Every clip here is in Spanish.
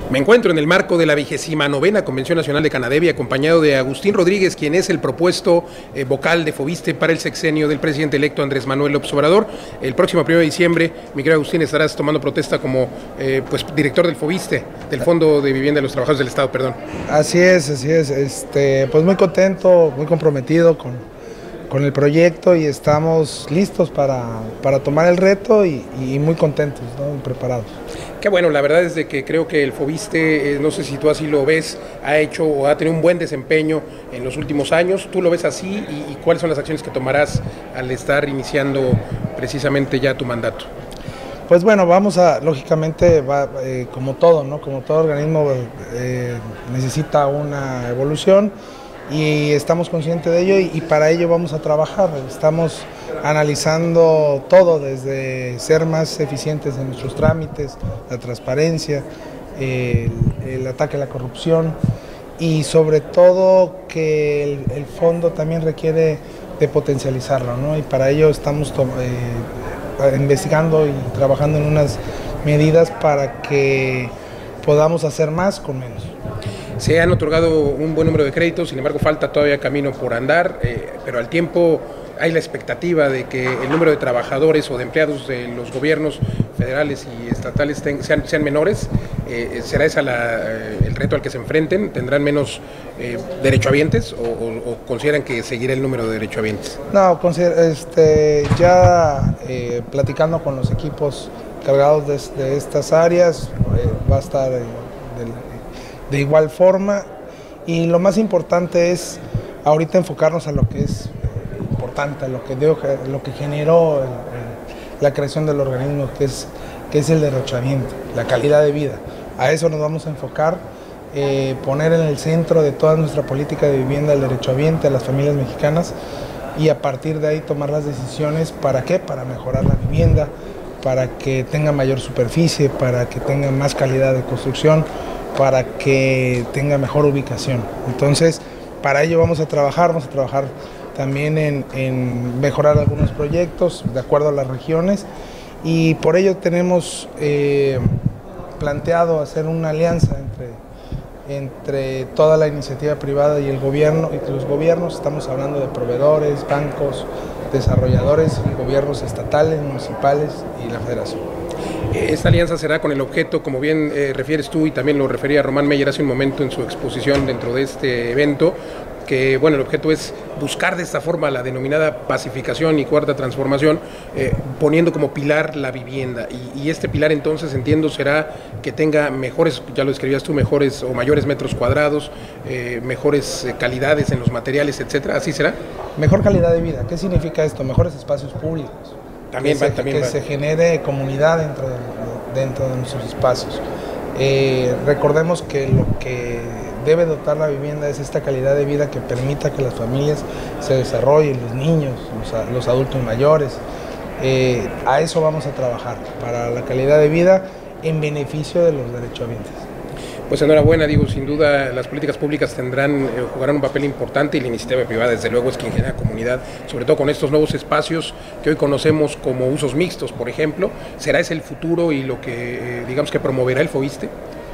Me encuentro en el marco de la 29ª Convención Nacional de Canadevi, acompañado de Agustín Rodríguez, quien es el propuesto vocal de FOBISTE para el sexenio del presidente electo Andrés Manuel López Obrador. El próximo 1 de diciembre, mi querido Agustín, estarás tomando protesta como director del FOBISTE, del Fondo de Vivienda de los Trabajadores del Estado, perdón. Así es. Pues muy contento, muy comprometido con el proyecto y estamos listos para tomar el reto y muy contentos, ¿no? Y preparados. Qué bueno, la verdad es de que creo que el FOBISTE, no sé si tú así lo ves, ha hecho o ha tenido un buen desempeño en los últimos años. ¿Tú lo ves así y cuáles son las acciones que tomarás al estar iniciando precisamente ya tu mandato? Pues bueno, lógicamente, como todo, ¿no? Como todo organismo necesita una evolución y estamos conscientes de ello y para ello vamos a trabajar. Estamos analizando todo, desde ser más eficientes en nuestros trámites, la transparencia, el ataque a la corrupción y sobre todo que el fondo también requiere de potencializarlo, ¿no? Y para ello estamos investigando y trabajando en unas medidas para que podamos hacer más con menos. Se han otorgado un buen número de créditos, sin embargo falta todavía camino por andar, pero al tiempo hay la expectativa de que el número de trabajadores o de empleados de los gobiernos federales y estatales sean menores. ¿Será ese el reto al que se enfrenten? ¿Tendrán menos derechohabientes o consideran que seguirá el número de derechohabientes? No, ya platicando con los equipos cargados de estas áreas, va a estar de igual forma, y lo más importante es ahorita enfocarnos a lo que es importante, a lo que generó la creación del organismo, que es el derrochamiento, la calidad de vida. A eso nos vamos a enfocar, poner en el centro de toda nuestra política de vivienda el derechohabiente, a las familias mexicanas, y a partir de ahí tomar las decisiones. ¿Para qué? Para mejorar la vivienda, para que tenga mayor superficie, para que tenga más calidad de construcción, para que tenga mejor ubicación. Entonces, para ello vamos a trabajar también en mejorar algunos proyectos de acuerdo a las regiones, y por ello tenemos planteado hacer una alianza entre toda la iniciativa privada y el gobierno, y los gobiernos. Estamos hablando de proveedores, bancos, desarrolladores, gobiernos estatales, municipales y la federación. Esta alianza será con el objeto, como bien refieres tú y también lo refería Román Meyer hace un momento en su exposición dentro de este evento, que bueno, el objeto es buscar de esta forma la denominada pacificación y cuarta transformación, poniendo como pilar la vivienda. Y este pilar entonces, entiendo, será que tenga mejores, ya lo describías tú, mejores o mayores metros cuadrados, mejores calidades en los materiales, etcétera. ¿Así será? Mejor calidad de vida. ¿Qué significa esto? Mejores espacios públicos. Que se genere comunidad dentro de nuestros espacios. Recordemos que lo que debe dotar la vivienda es esta calidad de vida que permita que las familias se desarrollen, los niños, los adultos mayores. A eso vamos a trabajar, para la calidad de vida en beneficio de los derechohabientes. Pues enhorabuena, digo, sin duda las políticas públicas jugarán un papel importante, y la iniciativa privada desde luego es quien genera comunidad, sobre todo con estos nuevos espacios que hoy conocemos como usos mixtos, por ejemplo. ¿Será ese el futuro y lo que digamos que promoverá el FOBISTE?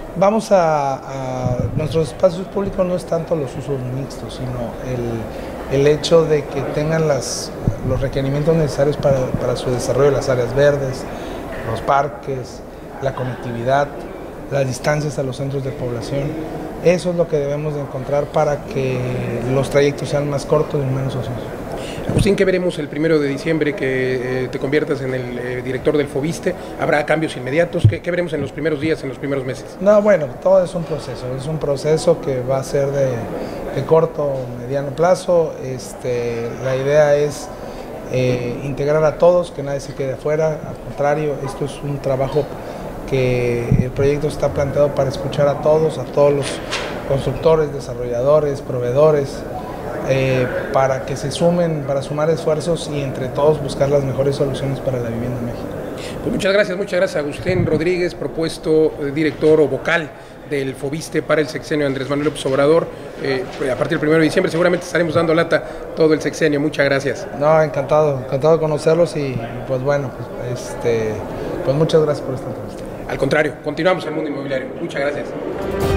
Nuestros espacios públicos no es tanto los usos mixtos, sino el hecho de que tengan los requerimientos necesarios para su desarrollo, las áreas verdes, los parques, la conectividad, las distancias a los centros de población. Eso es lo que debemos de encontrar para que los trayectos sean más cortos y menos ociosos. Agustín, ¿qué veremos el 1 de diciembre que te conviertas en el director del FOBISTE? ¿Habrá cambios inmediatos? ¿Qué veremos en los primeros días, en los primeros meses? No, bueno, todo es un proceso que va a ser de corto o mediano plazo. La idea es integrar a todos, que nadie se quede afuera. Al contrario, esto es un trabajo que el proyecto está planteado para escuchar a todos los constructores, desarrolladores, proveedores, para que se sumen, para sumar esfuerzos y entre todos buscar las mejores soluciones para la vivienda en México. Pues muchas gracias Agustín Rodríguez, propuesto director o vocal del FOBISTE para el sexenio de Andrés Manuel López Obrador. A partir del 1 de diciembre seguramente estaremos dando lata todo el sexenio. Muchas gracias. No, encantado de conocerlos y pues bueno, Pues muchas gracias por esta entrevista. Al contrario, continuamos en el mundo inmobiliario. Muchas gracias.